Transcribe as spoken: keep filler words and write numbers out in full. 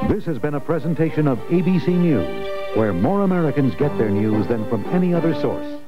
This has been a presentation of A B C News, where more Americans get their news than from any other source.